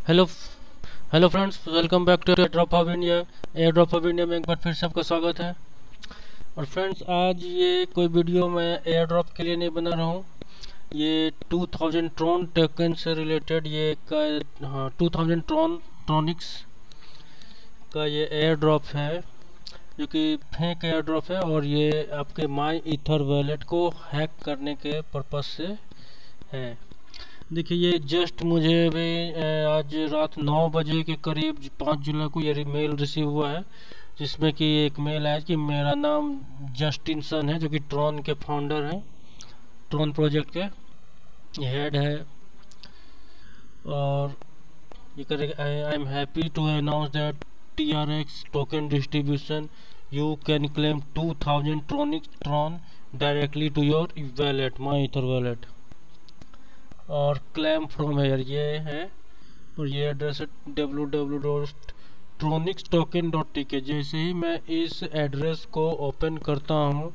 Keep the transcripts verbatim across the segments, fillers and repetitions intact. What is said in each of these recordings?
Hello hello friends, welcome back to air drop of India. Air drop of India में एक बार फिर से आपका स्वागत है। और फ्रेंड्स, आज ये कोई वीडियो मैं एयर ड्रॉप के लिए नहीं बना रहा हूँ। ये टू थाउज़ेंड ट्रॉन टोकन से रिलेटेड ये का हाँ टू थाउज़ेंड ट्रॉन ट्रॉनिक्स का ये एयर ड्रॉप है, जो कि फेक एयर ड्रॉप है। और ये आपके माई ईथर वॉलेट को हैक करने के पर्पज़ से है। देखिए, ये जस्ट मुझे भी आज रात नौ बजे के करीब पाँच जुलाई को ये मेल रिसीव हुआ है, जिसमें कि एक मेल आया कि मेरा नाम जस्टिन सन है, जो कि ट्रॉन के फाउंडर हैं, ट्रॉन प्रोजेक्ट के हेड है। और ये करेगा, I am happy to announce that T R X token distribution you can claim two thousand tronic Tron directly to your wallet, my ether wallet. और क्लेम फ्रॉम हेयर ये है, और ये एड्रेस है W W W dot tronix token dot T K. जैसे ही मैं इस address को ओपन करता हूँ,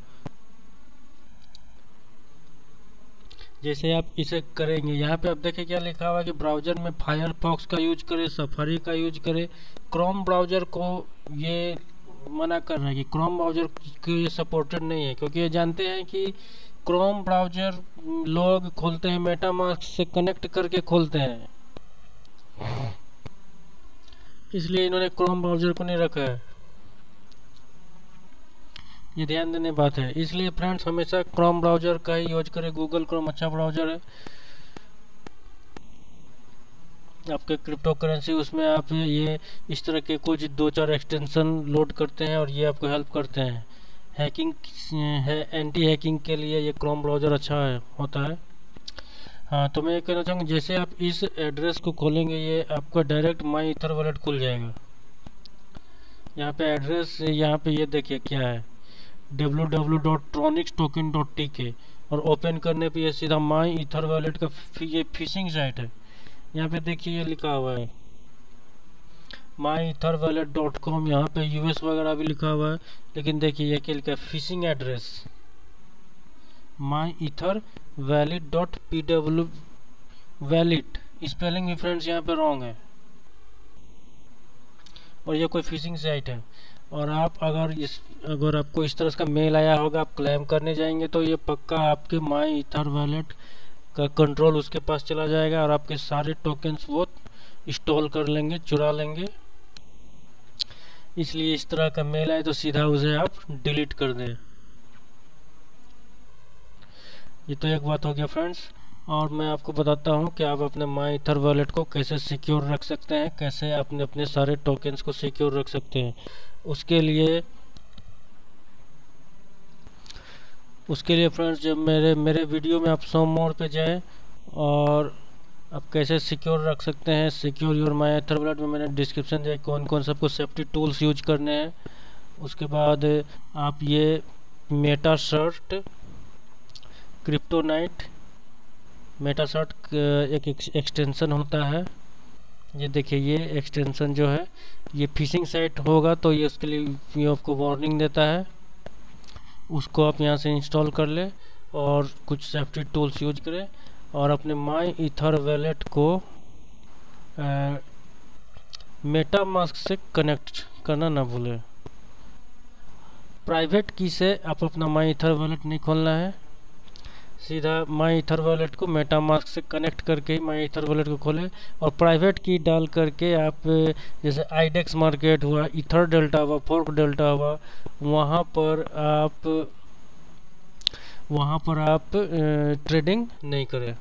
जैसे आप इसे करेंगे, यहाँ पे आप देखें क्या लिखा हुआ है कि ब्राउज़र में फायरफॉक्स का यूज करें, सफारी का यूज करें। क्रोम ब्राउज़र को ये मना कर रहा है कि क्रोम ब्राउज़र की सपोर्टेड नहीं है, क्योंकि ये जानते हैं कि क्रोम ब्राउज़र लोग खोलते हैं मेटामास्क से कनेक्ट करके खोलते हैं, इसलिए इन्होंने क्रोम ब्राउज़र को नहीं रखा है। ये ध्यान देने बात है। इसलिए फ्रेंड्स, हमेशा क्रोम ब्राउज़र का ही यूज करें। गूगल क्रोम अच्छा ब्राउज़र है आपके क्रिप्टो करेंसी, उसमें आप ये इस तरह के कुछ दो चार एक्सटेंशन लोड करते हैं और ये आपको हेल्प करते हैं। हैकिंग है, एंटी हैकिंग के लिए ये क्रोम ब्राउज़र अच्छा है होता है। हाँ, तो मैं ये कहना चाहूँगा, जैसे आप इस एड्रेस को खोलेंगे, ये आपका डायरेक्ट माई ईथर वॉलेट खुल जाएगा। यहाँ पे एड्रेस, यहाँ पे ये देखिए क्या है, W W W dot tronix token dot T K. और ओपन करने पे ये सीधा माई ईथर वॉलेट का ये फिशिंग साइट है। यहाँ पे देखिए ये लिखा हुआ है my ether wallet dot com. यहाँ पे यूएस वगैरह भी लिखा हुआ है, लेकिन देखिए ये क्या लिखा है, phishing address my ether valid dot P W valid. Spelling भी फ्रेंड्स यहाँ पे रॉन्ग है, और ये कोई फिशिंग साइट है। और आप अगर इस अगर आपको इस तरह का मेल आया होगा, आप क्लेम करने जाएंगे, तो ये पक्का आपके माई ईथर वॉलेट का कंट्रोल उसके पास चला जाएगा और आपके सारे टोकन्स वो इंस्टॉल कर लेंगे, चुरा लेंगे। इसलिए इस तरह का मेल आए तो सीधा उसे आप डिलीट कर दें। ये तो एक बात हो गया फ्रेंड्स। और मैं आपको बताता हूँ कि आप अपने माई ईथर वॉलेट को कैसे सिक्योर रख सकते हैं, कैसे अपने अपने सारे टोकन्स को सिक्योर रख सकते हैं। उसके लिए उसके लिए फ्रेंड्स, जब मेरे मेरे वीडियो में आप सो मोड पे जाएं और आप कैसे सिक्योर रख सकते हैं secure your my ether wallet में मैंने डिस्क्रिप्शन दिया कौन कौन सबको सेफ्टी टूल्स यूज करने हैं। उसके बाद आप ये meta cert cryptonite meta cert एक एक्सटेंशन होता है। ये देखिए, ये एक्सटेंशन जो है, ये फिशिंग साइट होगा तो ये उसके लिए ये आपको वार्निंग देता है। उसको आप यहाँ से इंस्टॉल कर ले और कुछ सेफ्टी टूल्स यूज करें, और अपने माई ईथर वॉलेट को मेटा मास्क से कनेक्ट करना ना भूलें। प्राइवेट की से आप अपना माई ईथर वॉलेट नहीं खोलना है, सीधा माई ईथर वॉलेट को मेटा मास्क से कनेक्ट करके माई ईथर वॉलेट को खोलें। और प्राइवेट की डाल करके आप, जैसे आईडेक्स मार्केट हुआ, ईथर डेल्टा हुआ, फोर्क डेल्टा हुआ, वहाँ पर आप वहाँ पर आप ट्रेडिंग नहीं करें,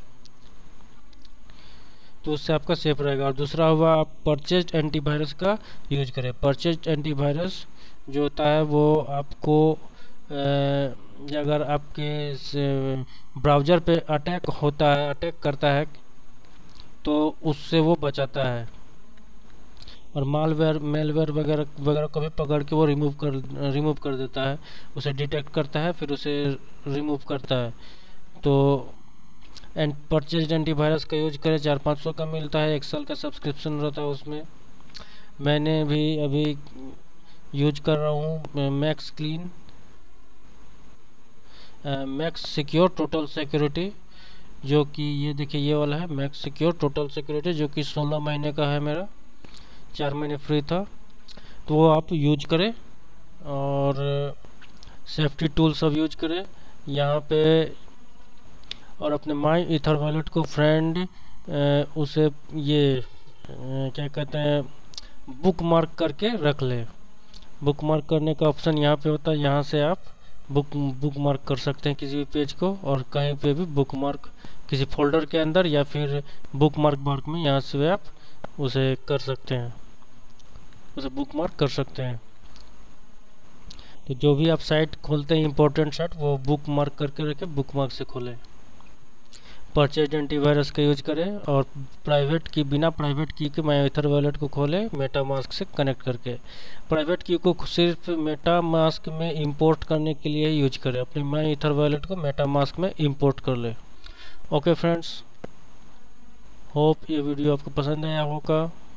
तो उससे आपका सेफ रहेगा। और दूसरा हुआ, आप परचेज एंटीवायरस का यूज करें। परचेज एंटीवायरस जो होता है वो आपको ए, अगर आपके ब्राउज़र पे अटैक होता है अटैक करता है तो उससे वो बचाता है। और मालवेयर मेलवेयर वगैरह वगैरह को भी पकड़ के वो रिमूव कर रिमूव कर देता है, उसे डिटेक्ट करता है, फिर उसे रिमूव करता है। तो एंड परचेज एंटीवायरस का यूज करें, चार पाँच सौ का मिलता है, एक साल का सब्सक्रिप्शन रहता है उसमें। मैंने भी अभी यूज कर रहा हूँ max clean max secure total security जो कि ये देखिए ये वाला है मैक्स सिक्योर टोटल सिक्योरिटी, जो कि सोलह महीने का है मेरा, चार महीने फ्री था, तो वो आप यूज करें। और सेफ्टी टूल सब यूज करें यहाँ पे। और अपने माई ईथर वॉलेट को फ्रेंड उसे ये अ, क्या कहते हैं बुक मार्क करके रख ले। बुक मार्क करने का ऑप्शन यहाँ पे होता है, यहाँ से आप बुक बुक मार्क कर सकते हैं किसी भी पेज को, और कहीं पे भी बुक मार्क किसी फोल्डर के अंदर या फिर बुक मार्क मार्क में, यहाँ से आप उसे कर सकते हैं, उसे बुक मार्क कर सकते हैं। तो जो भी आप साइट खोलते हैं इंपॉर्टेंट साइट, वो बुक मार्क करके रखें, बुक मार्क से खोलें। परचेज एंटीवायरस का यूज करें, और प्राइवेट की बिना प्राइवेट की के माई ईथर वॉलेट को खोलें मेटा मास्क से कनेक्ट करके। प्राइवेट की को सिर्फ मेटा मास्क में इंपोर्ट करने के लिए यूज करें, अपनी माई ईथर वॉलेट को मेटा मास्क में इंपोर्ट कर ले। ओके फ्रेंड्स, होप ये वीडियो आपको पसंद आया होगा।